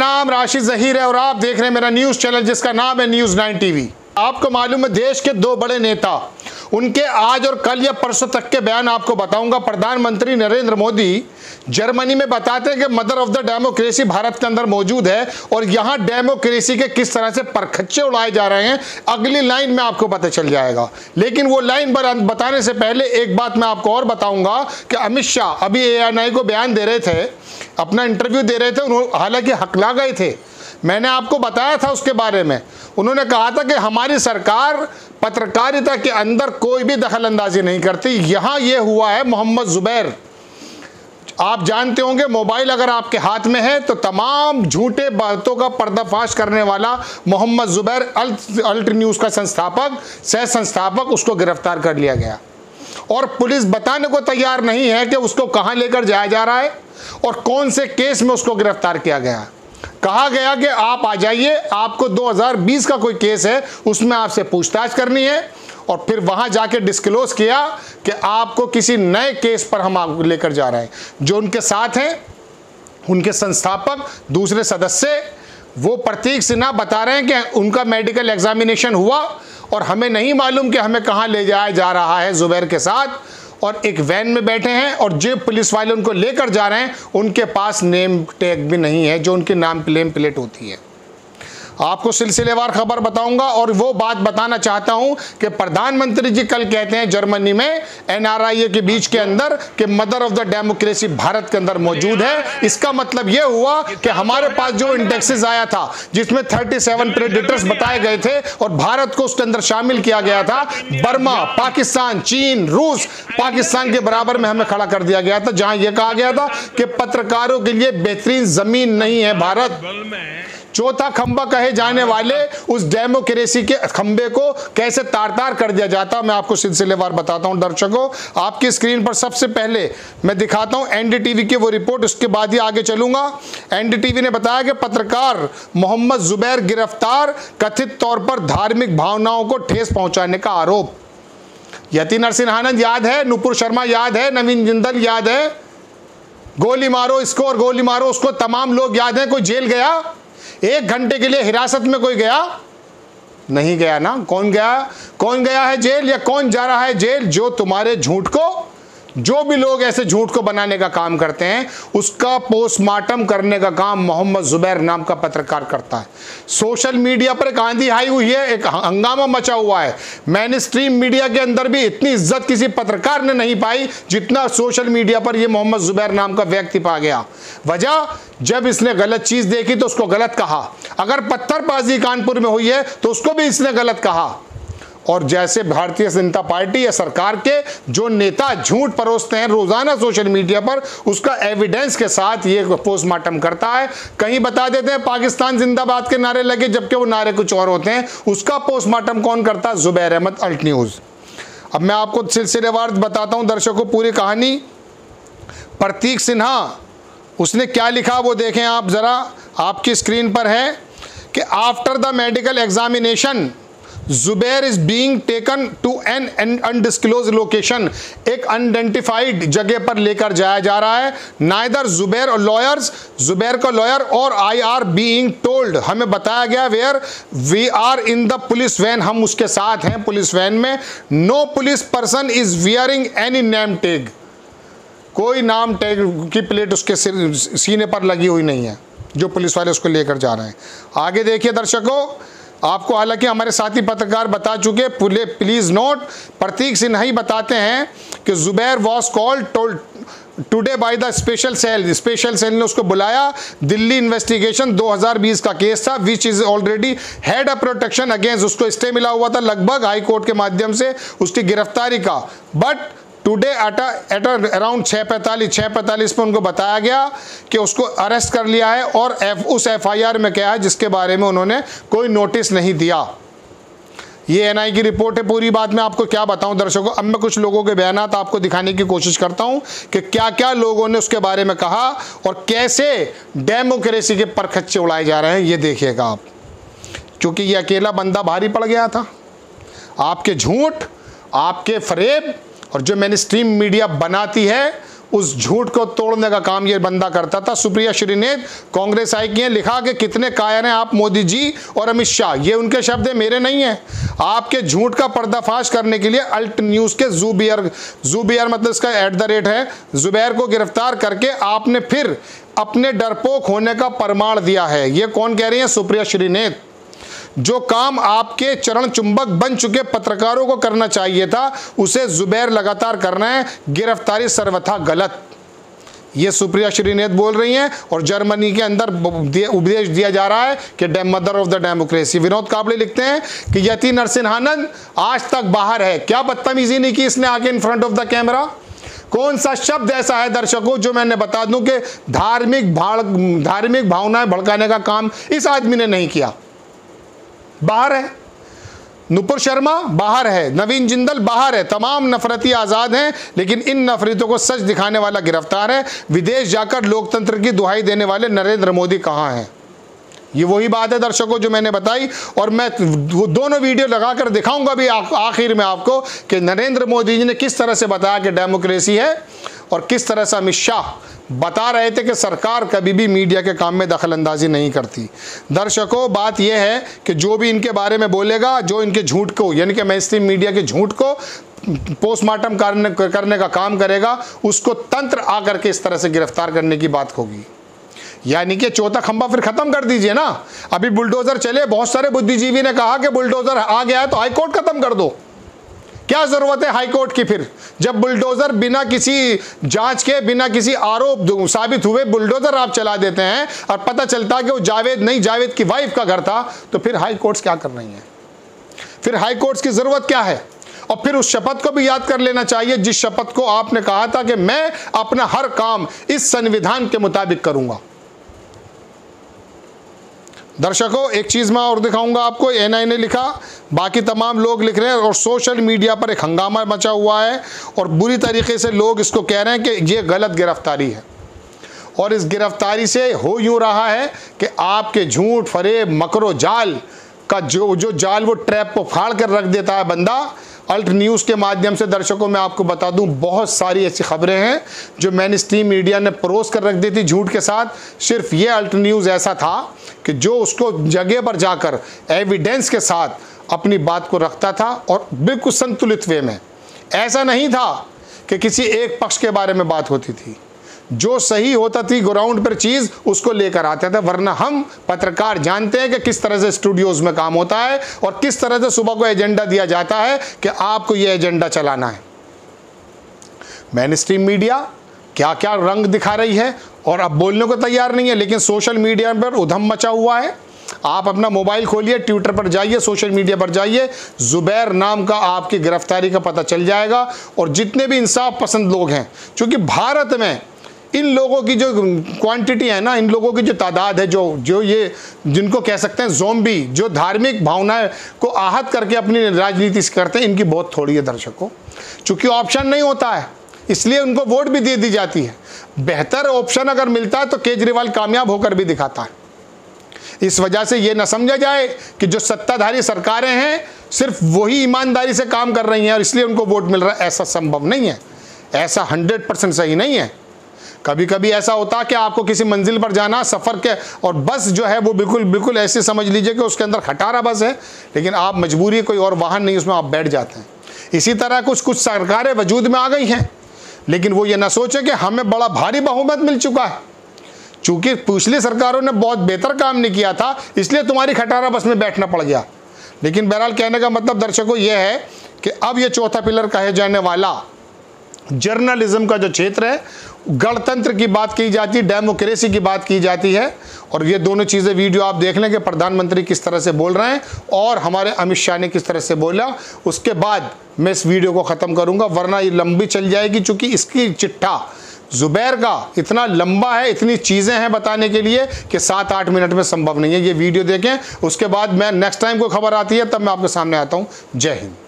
नाम राशिद जहीर है और आप देख रहे हैं मेरा न्यूज चैनल जिसका नाम है न्यूज 9 टीवी। आपको मालूम है देश के दो बड़े नेता, उनके आज और कल या परसों तक के बयान आपको बताऊंगा। प्रधानमंत्री नरेंद्र मोदी जर्मनी में बताते हैं कि mother of the democracy Bharat के अंदर मौजूद है और यहां डेमोक्रेसी के किस तरह से परखच्चे उड़ाए जा रहे हैं अगली लाइन में आपको पता चल जाएगा। लेकिन वो लाइन बताने से पहले एक बात मैं आपको और बताऊंगा कि अमित शाह अभी ANI को बयान दे रहे थे, अपना इंटरव्यू दे रहे थे, हालांकि हकला गए थे। मैंने आपको बताया था उसके बारे में। उन्होंने कहा था कि हमारी सरकार पत्रकारिता के अंदर कोई भी दखल अंदाजी नहीं करती। यहां यह हुआ है मोहम्मद जुबैर, आप जानते होंगे मोबाइल अगर आपके हाथ में है तो तमाम झूठे बातों का पर्दाफाश करने वाला मोहम्मद जुबैर अल्ट न्यूज का संस्थापक सह संस्थापक, उसको गिरफ्तार कर लिया गया और पुलिस बताने को तैयार नहीं है कि उसको कहां लेकर जाया जा रहा है और कौन से केस में उसको गिरफ्तार किया गया। कहा गया कि आप आ जाइए, आपको 2020 का कोई केस है उसमें आपसे पूछताछ करनी है और फिर वहां जाके डिस्क्लोज किया कि आपको किसी नए केस पर हम आपको लेकर जा रहे हैं। जो उनके साथ हैं उनके संस्थापक दूसरे सदस्य वो प्रतीक सिन्हा बता रहे हैं कि उनका मेडिकल एग्जामिनेशन हुआ और हमें नहीं मालूम कि हमें कहां ले जाया जा रहा है जुबैर के साथ, और एक वैन में बैठे हैं और जो पुलिस वाले उनको लेकर जा रहे हैं उनके पास नेम टैग भी नहीं है जो उनकी नाम प्लेट होती है। आपको सिलसिलेवार खबर बताऊंगा और वो बात बताना चाहता हूं कि प्रधानमंत्री जी कल कहते हैं जर्मनी में NRI के बीच के अंदर कि mother of the democracy Bharat के अंदर मौजूद है। इसका मतलब यह हुआ कि हमारे पास जो इंडेक्सेस आया था जिसमें 37 प्रेडिटर्स बताए गए थे और भारत को उसके अंदर शामिल किया गया था, बर्मा, पाकिस्तान, चीन, रूस, पाकिस्तान के बराबर में हमें खड़ा कर दिया गया था, जहां यह कहा गया था कि पत्रकारों के लिए बेहतरीन जमीन नहीं है भारत। चौथा खंबा कहे जाने वाले उस डेमोक्रेसी के खंबे को कैसे तार-तार कर दिया जाता, मैं आपको सिलसिलेवार बताता हूं। दर्शकों, आपकी स्क्रीन पर सबसे पहले मैं दिखाता हूं NDTV की वो रिपोर्ट, उसके बाद ही आगे चलूंगा। NDTV ने बताया कि पत्रकार मोहम्मद जुबैर गिरफ्तार, कथित तौर पर धार्मिक भावनाओं को ठेस पहुंचाने का आरोप। यति नरसिंह आनंद याद है, नुपुर शर्मा याद है, नवीन जिंदल याद है, गोली मारो इसको और गोली मारो उसको, तमाम लोग याद हैं। कोई जेल गया? 1 घंटे के लिए हिरासत में कोई गया? नहीं गया ना। कौन गया है जेल या कौन जा रहा है जेल? जो तुम्हारे झूठ को, जो भी लोग ऐसे झूठ को बनाने का काम करते हैं उसका पोस्टमार्टम करने का काम मोहम्मद जुबैर नाम का पत्रकार करता है। सोशल मीडिया पर एक आंधी आई हुई है, एक हंगामा मचा हुआ है। मेन स्ट्रीम मीडिया के अंदर भी इतनी इज्जत किसी पत्रकार ने नहीं पाई जितना सोशल मीडिया पर यह मोहम्मद जुबैर नाम का व्यक्ति पा गया। वजह, जब इसने गलत चीज देखी तो उसको गलत कहा, अगर पत्थरबाजी कानपुर में हुई है तो उसको भी इसने गलत कहा। और जैसे भारतीय जनता पार्टी या सरकार के जो नेता झूठ परोसते हैं रोजाना सोशल मीडिया पर, उसका एविडेंस के साथ ये पोस्टमार्टम करता है। कहीं बता देते हैं पाकिस्तान जिंदाबाद के नारे लगे जबकि वो नारे कुछ और होते हैं। उसका पोस्टमार्टम कौन करता है? Zubair Ahmed, Alt News. अब मैं आपको सिलसिलेवार बताता हूं दर्शकों पूरी कहानी। प्रतीक सिन्हा उसने क्या लिखा वो देखें आप जरा, आपकी स्क्रीन पर है कि after the medical examination Zubair is being taken to an undisclosed location, एक अनआइडेंटिफाइड जगह पर लेकर जाया जा रहा है। नाइदर जुबैर और लॉयर्स, जुबैर का लॉयर और आई आर बीइंग टोल्ड, हमें बताया गया where we are in the police van, हम उसके साथ हैं पुलिस वैन में। No police person is wearing any name tag, कोई नाम टैग की प्लेट उसके सीने पर लगी हुई नहीं है जो पुलिस वाले उसको लेकर जा रहे हैं। आगे देखिए दर्शकों, आपको हालांकि हमारे साथी पत्रकार बता चुके, प्लीज नोट, प्रतीक सिन्हा ही बताते हैं कि Zubair was called today by the special cell ने उसको बुलाया। दिल्ली इन्वेस्टिगेशन 2020 का केस था which is already had a protection against, उसको स्टे मिला हुआ था लगभग हाई कोर्ट के माध्यम से उसकी गिरफ्तारी का। बट टुडे एट अराउंड 6:45 पर उनको बताया गया कि उसको अरेस्ट कर लिया है और उस FIR में क्या है जिसके बारे में उन्होंने कोई नोटिस नहीं दिया। ये NI की रिपोर्ट है, पूरी बात मैं आपको क्या बताऊं दर्शकों। अब मैं कुछ लोगों के बयान आपको दिखाने की कोशिश करता हूं कि क्या क्या लोगों ने उसके बारे में कहा और कैसे डेमोक्रेसी के परखच्चे उड़ाए जा रहे हैं। ये देखिएगा आप, क्योंकि ये अकेला बंदा भारी पड़ गया था। आपके झूठ, आपके फरेब और जो मेन स्ट्रीम मीडिया बनाती है उस झूठ को तोड़ने का काम ये बंदा करता था। सुप्रिया श्रीनेत कांग्रेस आई की हैं, लिखा कि कितने कायर हैं आप मोदी जी और अमित शाह। ये उनके शब्द है, मेरे नहीं है। आपके झूठ का पर्दाफाश करने के लिए अल्ट न्यूज़ के जुबैर मतलब इसका @ है, जुबैर को गिरफ्तार करके आपने फिर अपने डरपोक होने का प्रमाण दिया है। ये कौन कह रही है? सुप्रिया श्रीनेत। जो काम आपके चरण चुंबक बन चुके पत्रकारों को करना चाहिए था, उसे जुबैर लगातार कर रहे हैं। गिरफ्तारी सर्वथा गलत। ये सुप्रिया श्रीनेत बोल रही हैं और जर्मनी के अंदर उपदेश दिया जा रहा है कि mother of the democracy. Vinod Kable लिखते हैं कि यति नरसिंहानंद आज तक बाहर है। क्या बदतमीजी नहीं की इसने आके in front of the camera? कौन सा शब्द ऐसा है दर्शकों जो मैंने बता दूं कि धार्मिक भावनाएं भड़काने का काम इस आदमी ने नहीं किया? बाहर है। नुपुर शर्मा बाहर है, नवीन जिंदल बाहर है, तमाम नफरती आज़ाद हैं, लेकिन इन नफरतों को सच दिखाने वाला गिरफ्तार है। विदेश जाकर लोकतंत्र की दुहाई देने वाले नरेंद्र मोदी कहाँ हैं? ये वही बात है दर्शकों जो मैंने बताई, और मैं वो दोनों वीडियो लगाकर दिखाऊंगा भी आखिर में आपको कि नरेंद्र मोदी जी ने किस तरह से बताया कि डेमोक्रेसी है और किस तरह से अमित शाह बता रहे थे कि सरकार कभी भी मीडिया के काम में दखल अंदाजी नहीं करती। दर्शकों, बात यह है कि जो भी इनके बारे में बोलेगा, जो इनके झूठ को यानी कि मेनस्ट्रीम मीडिया के झूठ को पोस्टमार्टम करने का काम करेगा, उसको तंत्र आकर के इस तरह से गिरफ्तार करने की बात होगी। यानी कि चौथा खंभा फिर खत्म कर दीजिए ना। अभी बुलडोजर चले, बहुत सारे बुद्धिजीवी ने कहा कि बुलडोजर आ गया है तो हाईकोर्ट खत्म कर दो। क्या जरूरत है हाईकोर्ट की फिर, जब बुलडोजर बिना किसी जांच के, बिना किसी आरोप साबित हुए बुलडोजर आप चला देते हैं और पता चलता कि वो जावेद की वाइफ का घर था, तो फिर हाईकोर्ट्स क्या कर रही हैं? फिर हाईकोर्ट्स की जरूरत क्या है? और फिर उस शपथ को भी याद कर लेना चाहिए जिस शपथ को आपने कहा था कि मैं अपना हर काम इस संविधान के मुताबिक करूंगा। दर्शकों, एक चीज मैं और दिखाऊंगा आपको। NI ने लिखा, बाकी तमाम लोग लिख रहे हैं और सोशल मीडिया पर एक हंगामा मचा हुआ है और बुरी तरीके से लोग इसको कह रहे हैं कि ये गलत गिरफ्तारी है। और इस गिरफ्तारी से हो यूं रहा है कि आपके झूठ, फरेब, मकरो जाल का जो जाल वो ट्रैप को फाड़ कर रख देता है बंदा। अल्ट न्यूज़ के माध्यम से दर्शकों मैं आपको बता दूं, बहुत सारी ऐसी खबरें हैं जो मेनस्ट्रीम मीडिया ने परोस कर रख दी थी झूठ के साथ। सिर्फ ये अल्ट न्यूज़ ऐसा था कि जो उसको जगह पर जाकर एविडेंस के साथ अपनी बात को रखता था और बिल्कुल संतुलित वे में। ऐसा नहीं था कि किसी एक पक्ष के बारे में बात होती थी, जो सही होता थी ग्राउंड पर चीज़ उसको लेकर आते थे। वरना हम पत्रकार जानते हैं कि किस तरह से स्टूडियोज में काम होता है और किस तरह से सुबह को एजेंडा दिया जाता है कि आपको ये एजेंडा चलाना है। मेनस्ट्रीम मीडिया क्या क्या रंग दिखा रही है और अब बोलने को तैयार नहीं है, लेकिन सोशल मीडिया पर उधम मचा हुआ है। आप अपना मोबाइल खोलिए, ट्विटर पर जाइए, सोशल मीडिया पर जाइए, जुबैर नाम का आपकी गिरफ्तारी का पता चल जाएगा। और जितने भी इंसाफ पसंद लोग हैं, क्योंकि भारत में इन लोगों की जो क्वांटिटी है ना, इन लोगों की जो तादाद है, जो ये जिनको कह सकते हैं ज़ोंबी, जो धार्मिक भावनाएं को आहत करके अपनी राजनीति करते हैं, इनकी बहुत थोड़ी है दर्शकों। चूँकि ऑप्शन नहीं होता है इसलिए उनको वोट भी दे दी जाती है। बेहतर ऑप्शन अगर मिलता है तो केजरीवाल कामयाब होकर भी दिखाता है। इस वजह से ये न समझा जाए कि जो सत्ताधारी सरकारें हैं सिर्फ वही ईमानदारी से काम कर रही हैं और इसलिए उनको वोट मिल रहा है। ऐसा संभव नहीं है, ऐसा 100% सही नहीं है। कभी कभी ऐसा होता है कि आपको किसी मंजिल पर जाना, सफ़र के, और बस जो है वो बिल्कुल ऐसे समझ लीजिए कि उसके अंदर खटारा बस है, लेकिन आप मजबूरी कोई और वाहन नहीं, उसमें आप बैठ जाते हैं। इसी तरह कुछ सरकारें वजूद में आ गई हैं, लेकिन वो ये ना सोचे कि हमें बड़ा भारी बहुमत मिल चुका है। चूँकि पिछली सरकारों ने बहुत बेहतर काम नहीं किया था इसलिए तुम्हारी खटारा बस में बैठना पड़ गया। लेकिन बहरहाल कहने का मतलब दर्शकों ये है कि अब ये चौथा पिलर कहे जाने वाला जर्नलिज्म का जो क्षेत्र है, गणतंत्र की बात की जाती है, डेमोक्रेसी की बात की जाती है। और ये दोनों चीज़ें वीडियो आप देख लें कि प्रधानमंत्री किस तरह से बोल रहे हैं और हमारे अमित शाह ने किस तरह से बोला। उसके बाद मैं इस वीडियो को ख़त्म करूंगा, वरना ये लंबी चल जाएगी। चूँकि इसकी चिट्ठा जुबैर का इतना लंबा है, इतनी चीज़ें हैं बताने के लिए कि 7-8 मिनट में संभव नहीं है। ये वीडियो देखें, उसके बाद मैं नेक्स्ट टाइम कोई खबर आती है तब मैं आपके सामने आता हूँ। जय हिंद।